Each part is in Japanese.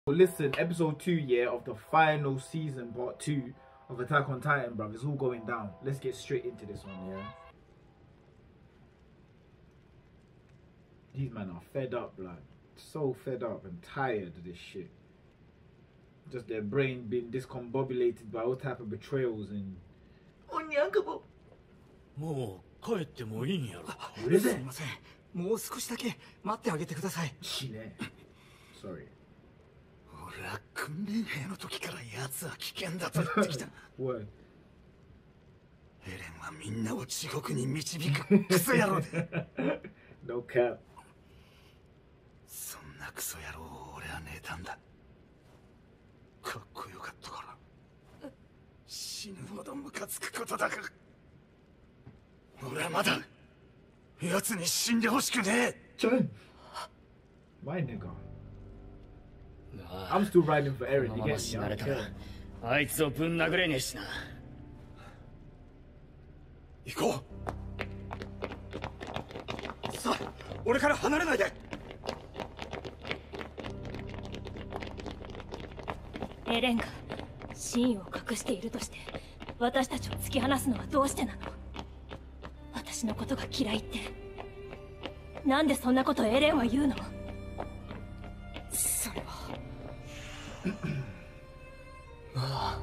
Listen, episode 2, yeah, of the final season, part 2 of Attack on Titan, bruv. It's all going down. Let's get straight into this one, yeah. These men are fed up, blood. So fed up and tired of this shit. Just their brain being discombobulated by all type of betrayals and... Unyankable! What is it? Sorry. What? No cap. そんなクソ野郎を俺は寝たんだ。かっこよかったから。死ぬほどムカつくことだが。俺はまだ奴に死んでほしくねえ。 John! My nigga. I'm still riding for Eren. You get me? I don't care. あいつをぶん殴れねえしな。行こう。さあ、俺から離れないで。 エレンが真意を隠しているとして私たちを突き放すのはどうしてなの？私のことが嫌いってなんでそんなことエレンは言うの？それはああ、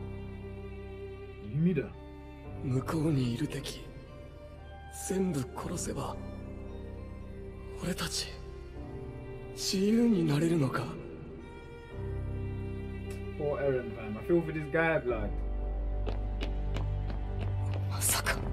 意味だ。 向こうにいる敵全部殺せば俺たち自由になれるのか。 Poor Eren, fam. I feel for this guy, blood. まさか。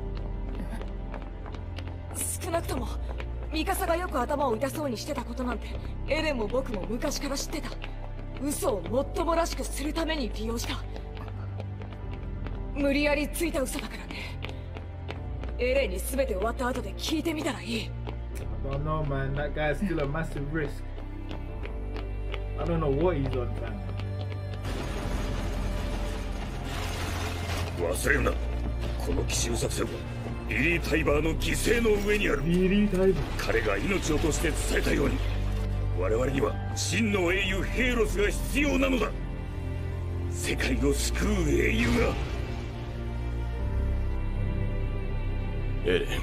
少なくともミカサがよく頭を痛そうにしてたことなんてエレンも僕も昔から知ってた。嘘をもっともらしくするために利用した。無理やりついた嘘だからね。エレンに全て終わった後で聞いてみたらいい。 I don't know, man. That guy's still a massive risk. I don't know what he's on, fam. 忘れるな。この奇襲作戦はリリー・タイバーの犠牲の上にある。 リリー・タイバー。 彼が命をとして伝えたように、我々には真の英雄ヘイロスが必要なのだ。世界を救う英雄が。エレン。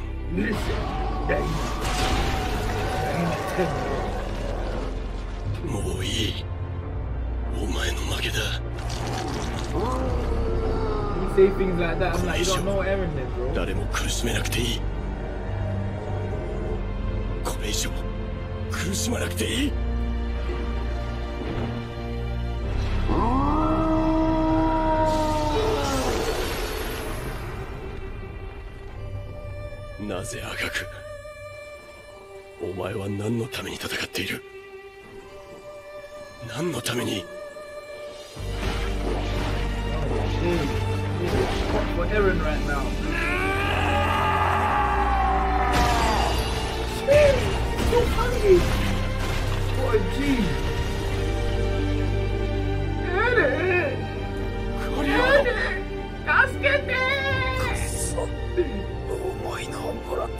もういい。お前の負けだ。 Say things like that. I'm like, you don't know Eren then, bro. 誰も苦しめなくていい。これ以上苦しまなくていい。なぜあがく。お前は何のために戦っている。何のために。 For Eren right now. So funny. What a G. Eren. Eren. 重いのをもらった。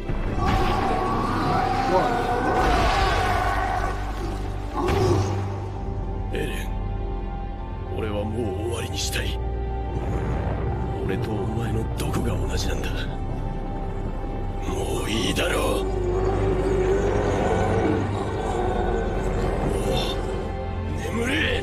エレン、俺はもう終わりにしたい。俺とお前のどこが同じなんだ。もういいだろう。もう眠れ。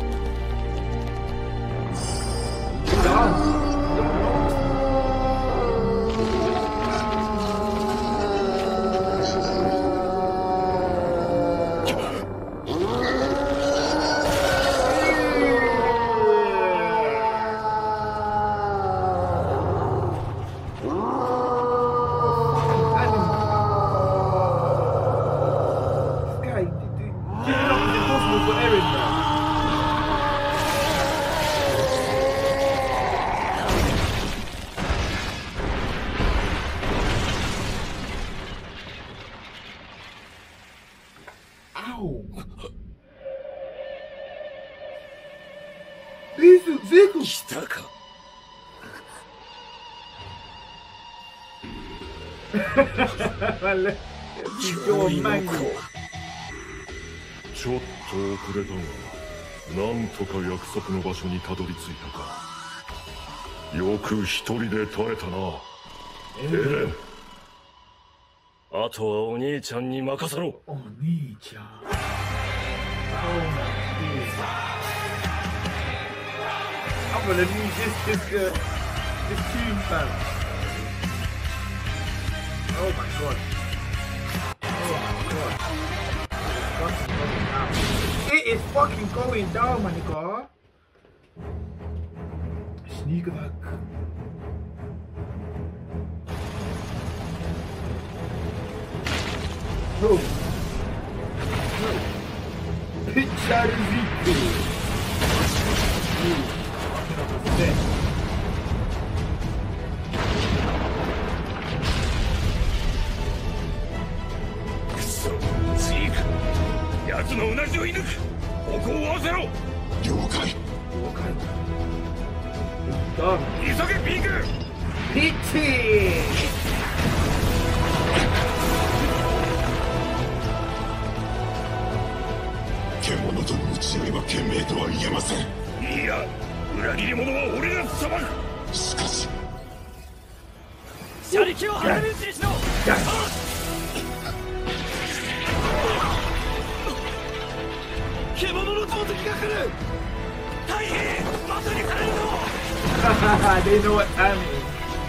来たか。 ちょっと遅れたが、なんとか約束の場所にたどり着いたか。よく一人で耐えたな、エレン。 あとはお兄ちゃんに任せろ。 お兄ちゃん。I'm gonna need this tune, fam. Oh my god. Oh my god. It is fucking going down, my nigga. Sneak attack. Bro. Picture Ezekiel. くそ、ジーク。奴のうなじを射抜く。方向を合わせろ。 了解。 急げ、ピーク。 ピッチ獣との打ち合いは賢明とは言えません。 いや、裏切り者は俺が裁く。 しかし車力を早め打ちにしろ。獣の投擲が来る。大変バトにされるぞ。 They know what time it is.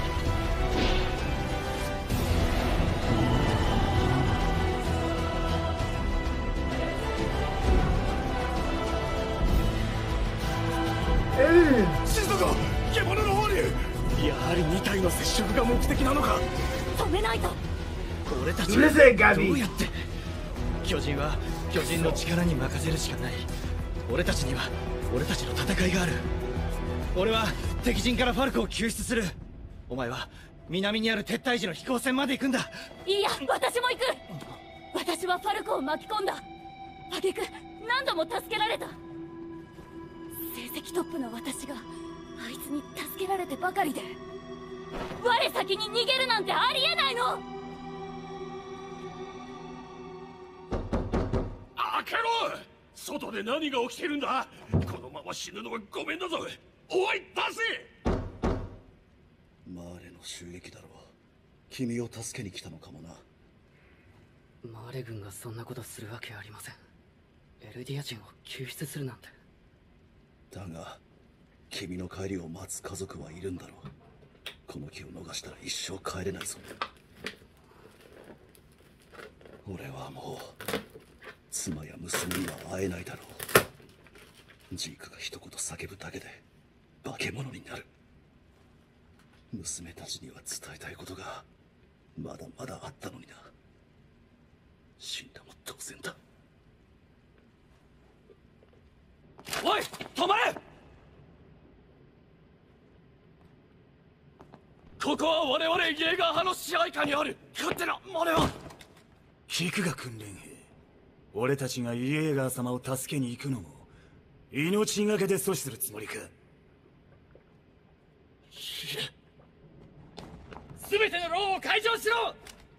Hey. シズコ、獣の方に。やはり2体の接触が目的なのか。 止めないと。 俺たち Listen, ど Gabi. うやって。巨人は巨人の力に任せるしかない。俺たちには俺たちの戦いがある。俺は敵陣からファルコを救出する。お前は南にある撤退時の飛行船まで行くんだ。 いいや、私も行く。私はファルコを巻き込んだ。挙句何度も助けられた。成績トップの私があいつに助けられてばかりで、我先に逃げるなんてありえないの。 開けろ。外で何が起きてるんだ。このまま死ぬのはごめんだぞ。おい、出せ。 マーレの襲撃だろう。君を助けに来たのかもな。 マーレ軍がそんなことするわけありません。エルディア人を救出するなんて。 だが君の帰りを待つ家族はいるんだろう。この気を逃したら一生帰れないぞ。俺はもう妻や娘には会えないだろう。ジークが一言叫ぶだけで化け物になる。娘たちには伝えたいことがまだまだあったのにな。死んだも当然だ。 おい、止まれ。ここは我々イェーガー派の支配下にある。勝手な真似は。 キクが訓練兵。俺たちがイェーガー様を助けに行くのも命がけで阻止するつもりか。 全ての牢を開錠しろ。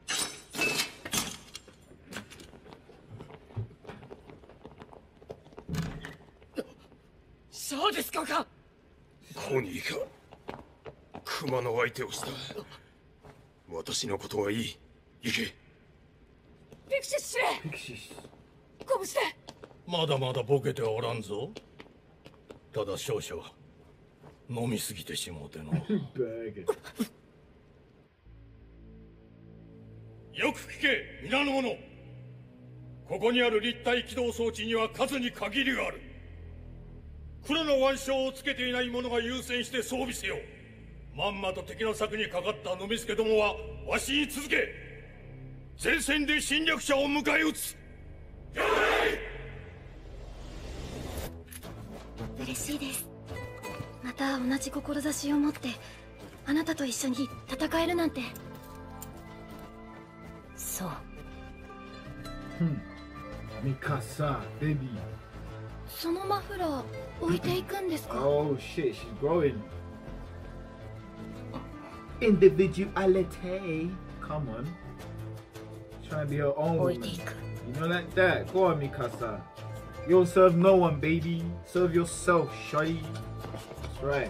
そうですか。 コニーが熊の相手をした。私のことはいい。行け。 ピクシス司令、拳で。 まだまだボケてはおらんぞ。ただ少々飲みすぎてしもうての。よく聞け、皆の者。ここにある立体起動装置には数に限りがある。黒の腕章をつけていない者が優先して装備せよ。まんまと敵の策にかかった飲みつけどもはわしに続け。前線で侵略者を迎え撃つ。 嬉しいです。また同じ志を持ってあなたと一緒に戦えるなんて。 そう。 ミカサ、ベビー。 そのマフラー置いていくんですか？ Oh shit, she's growing. Individuality. Come on. Trying to be her own woman. You know like that. Go on, Mikasa. You don't serve no one, baby. Serve yourself, shawty. That's right.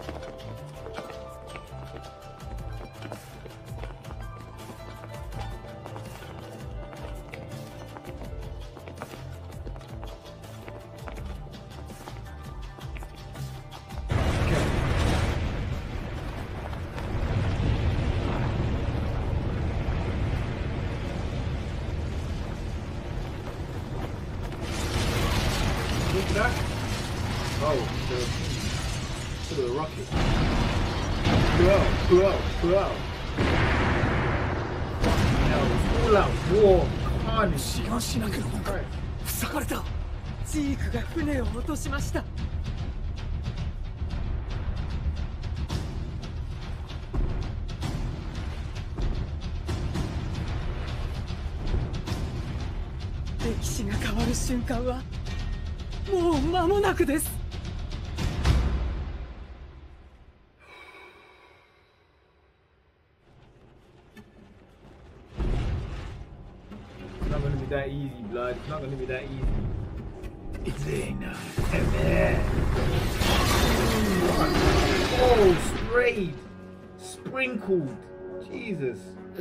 That? Oh, to the rocket. Pull out. All out war, carnage. 志願しなく塞がれた。 ジークが船を落としました。歴史が変わる瞬間はもう間もなくです。 It's not gonna be that easy, blood. It's not gonna be that easy. It's enough. Oh, sprayed, sprinkled. Jesus.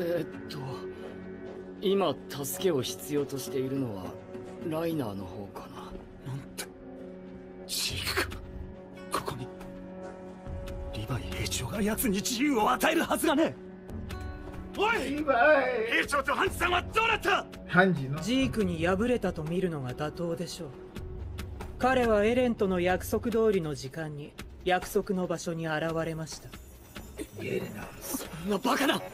今助けを必要としているのはライナーの方かな。 なんてジークか。ここにリヴァイ兵長が奴に自由を与えるはずがねえ。おい、 リヴァイ兵長とハンジさんはどうなった？ ハンジのジークに敗れたと見るのが妥当でしょう。彼はエレンとの約束通りの時間に約束の場所に現れました。 そんなバカな。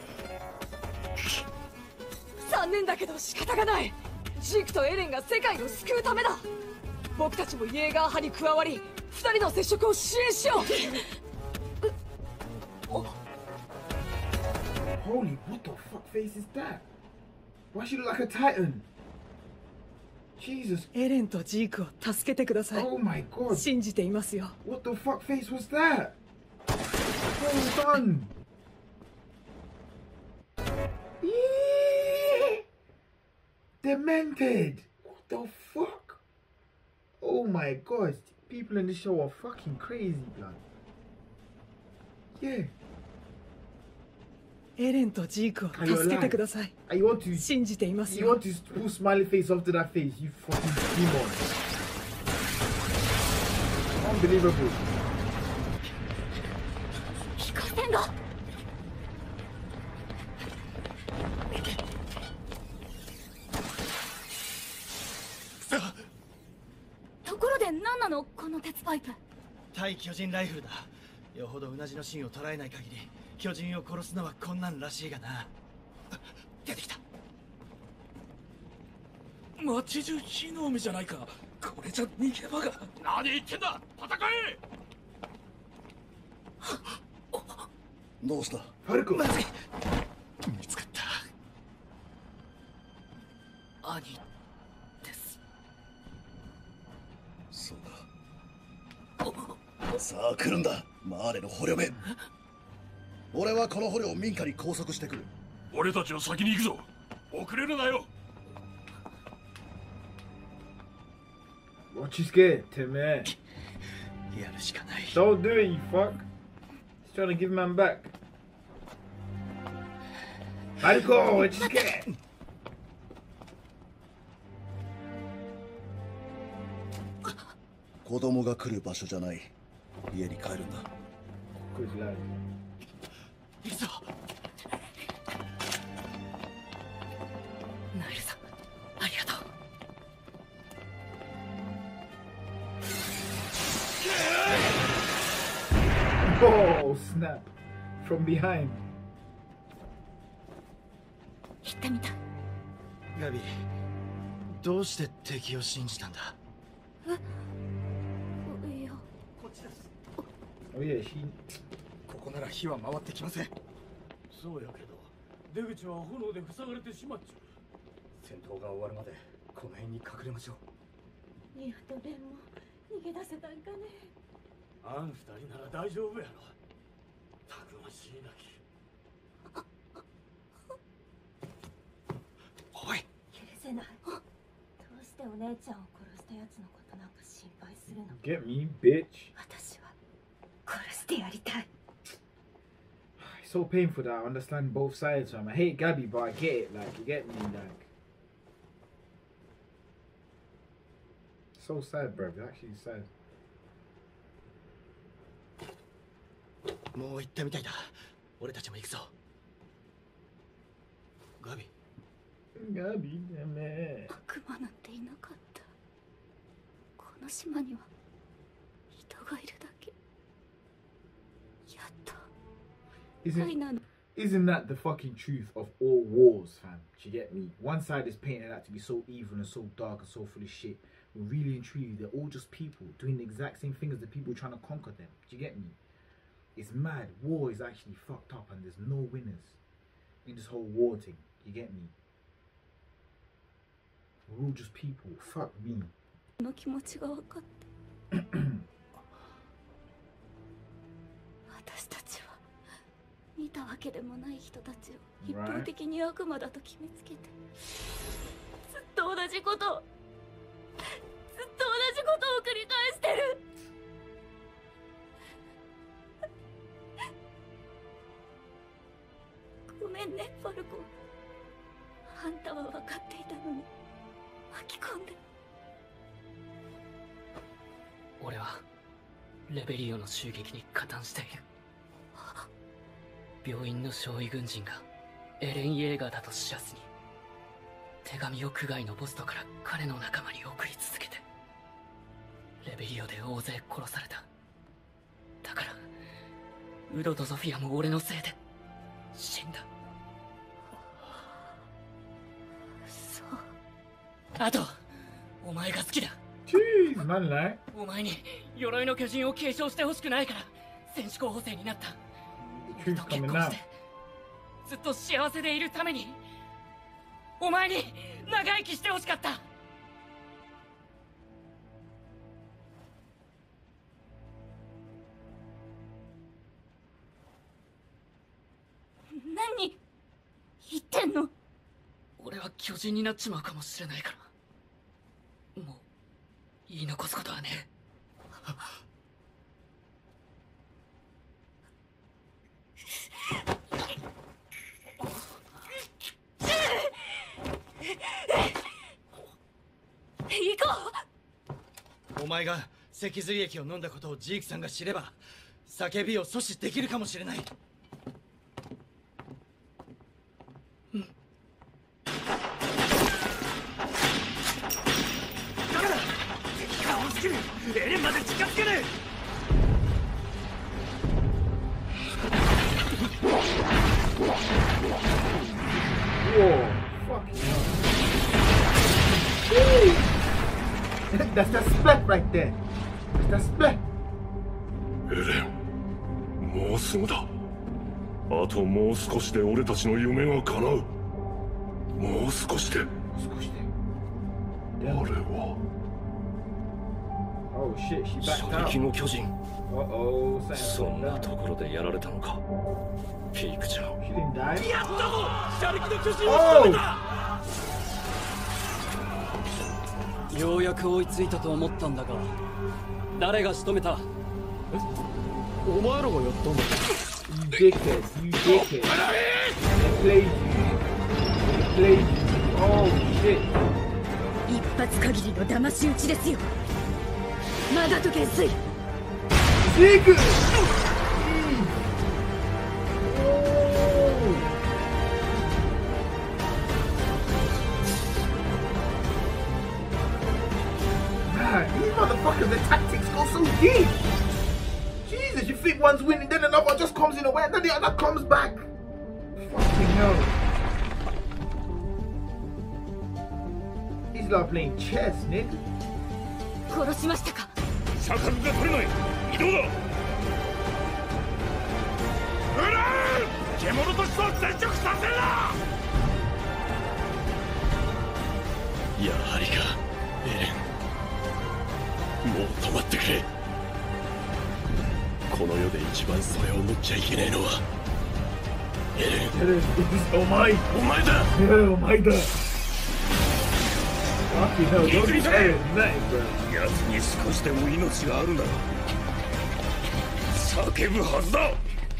残念だけど仕方がない。ジークとエレンが世界を救うためだ。僕たちもイエーガー派に加わり、二人の接触を支援しよう。 Holy, what the fuck face is that? Why she look like a titan? Jesus. エレンとジークを助けてください。 Oh my god. 信じていますよ。 What the fuck face was that? Well done. Demented. What the fuck? Oh my god. People in this show are fucking crazy, blood. Yeah. エレンとジークを助けてください。 You want to 信じています You よ。 want to pull smiley face after that face, you fucking demon. Unbelievable. 飛行船がところで何なのこの鉄パイプ。 対巨人ライフルだ。よほどうなじの芯を捉えない限り巨人を殺すのは困難らしいがな。出てきた。 街中火の海じゃないか。これじゃ逃げ場が。何言ってんだ。戦え。 どうした？ ファルコ。 まずい。見つかった。兄です。 そうか。さあ来るんだ、マーレの捕虜め。俺はこの捕虜を民家に拘束してくる。 俺たちは先に行くぞ。遅れるなよ。 What you scared, Tim, man? やるしかない。 Don't do it, you fuck. He's trying to give man back. Marco, what you scared? 子供が来る場所じゃない。家に帰るんだ。 Good lad. いるぞ。ナイルさん、ありがとう。 Oh, snap. From behind. 行ってみた。 ガビ、どうして敵を信じたんだ？ いや、 こっちです。 Oh, yeah, she. ここなら火は回ってきません。 そうやけど出口は炎で塞がれてしまっちゃう。 戦闘が終わるまでこの辺に隠れましょう。 ニアとレンも逃げ出せたんかね。 あん二人なら大丈夫やろ。たくましいなき。 おい、 許せない。どうしてお姉ちゃんを殺したやつのことなんか心配するの。 Get me, bitch. 私は殺してやりたい。 It's so painful that I understand both sides, fam. I hate Gabby, but I get it. Like, you get me, like. So sad, bro. It's actually sad. もう行ったみたいだ。俺たちも行くぞ。ガビ。 ガビだね。 悪魔なんていなかった。この島には人がいるだけ。やっと。 Isn't that the fucking truth of all wars, fam? Do you get me? One side is painted out to be so evil and so dark and so full of shit. But really and truly, they're all just people doing the exact same thing as the people trying to conquer them. Do you get me? It's mad. War is actually fucked up and there's no winners in this whole war thing. You get me? We're all just people. Fuck me. の気持ちが分かって。私たちは見たわけでもない人たちを一方的に悪魔だと決めつけて、ずっと同じことを繰り返してる。ごめんね、ファルコン。あんたは分かっていたのに巻き込んで。 俺はレベリオの襲撃に加担している。病院の少尉軍人がエレン・イェーガーだと知らずに手紙を区外のボストから彼の仲間に送り続けて、レベリオで大勢殺された。だからウドとソフィアも俺のせいで死んだ。 そう。 あとお前が好きだ。お前に鎧の巨人を継承してほしくないから戦士候補生になった。俺と結婚してずっと幸せでいるためにお前に長生きしてほしかった。 何言ってんの？ 俺は巨人になっちまうかもしれないから、もう言い残すことはねえ。 行こう。お前が脊髄液を飲んだことをジークさんが知れば叫びを阻止できるかもしれない。 エレンまで近づけねえ。That's that splat right there. That's that splat. エレン、もうすぐだ。あともう少しで俺たちの夢が叶う。もう少しで。あれは。 射撃の巨人。そんなところでやられたのか。ピークちゃん。 やったぞ、射撃の巨人を仕留めた。 ようやく追いついたと思ったんだが、誰が仕留めた？ お前らがやったんだ。 You dickhead, you dickhead. They played you. Oh shit. 一発限りの騙し討ちですよ。まだと懸垂。 ゼグ。These motherfuckers, the tactics go so deep. Jesus, you think one's winning, then another one just comes in away, and then the other comes back. Fucking hell. These lot playing chess, Nick. 殺しましたか。 車格が取れない。移動だ。うらー！獣としてを全直させるな。 やはりか、エレン。もう止まってくれ。この世で一番それを思っちゃいけねえのはエレン。お前だ。 お前だ。Fucking hell, don't be Eren, nothing, bro. 奴に少しでも命があるなら叫ぶはずだ。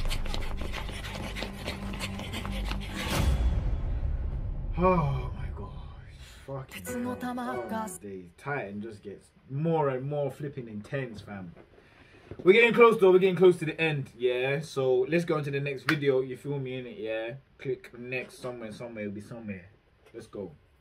Oh my gosh. Fucking days. Titan just gets more and more flipping intense, fam. We're getting close though, we're getting close to the end, yeah? So let's go into the next video, you feel me in it, yeah? Click next somewhere, it'll be somewhere. Let's go.